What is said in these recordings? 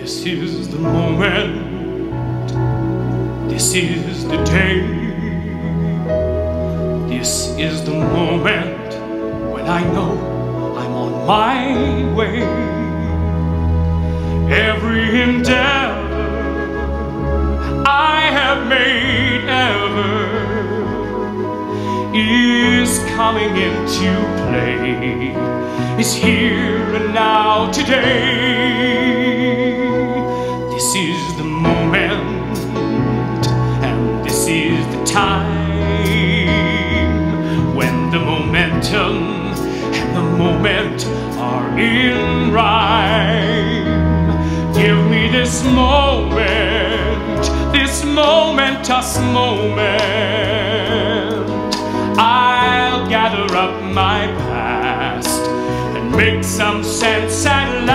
This is the moment, this is the day, this is the moment when I know I'm on my way. Every endeavor I have made ever is coming into play, is here and now today. This is the moment, and this is the time when the momentum and the moment are in rhyme. Give me this momentous moment. I'll gather up my past and make some sense at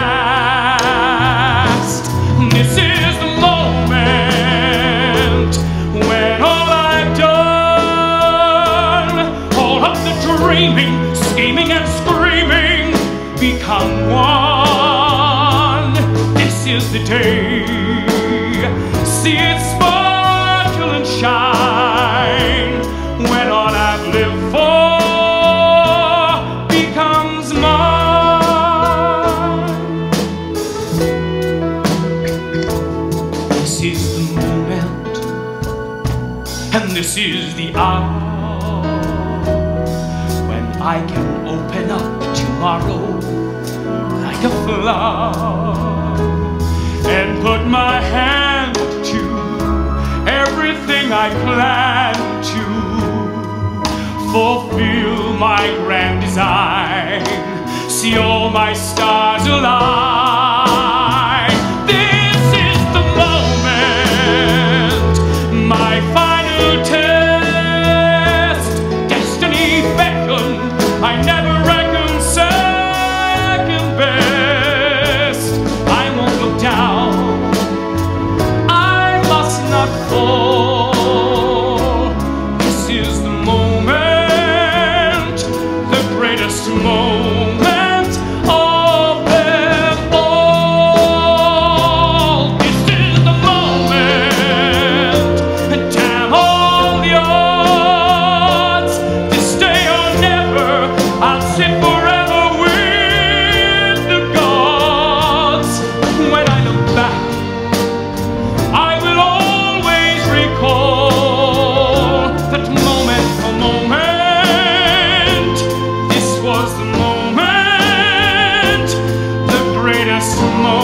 last. This is the moment when all I've done, all of the dreaming, scheming and screaming, become one. This is the day. See it sparkle and shine when all I've lived for becomes mine. This is the moment, and this is the hour when I can open up tomorrow like a flower and put my hand to everything I plan to fulfill my grand design, see all my stars align. This is the moment, my final test. Destiny beckoned, I never reckoned second best. I won't look down, I must not fall. This is the moment, the greatest moment of them all. This is the moment, and damn all the odds. This day or never, I'll sit forever with the gods. When I look back, I will always recall that moment for moment. This was the moment, the greatest moment.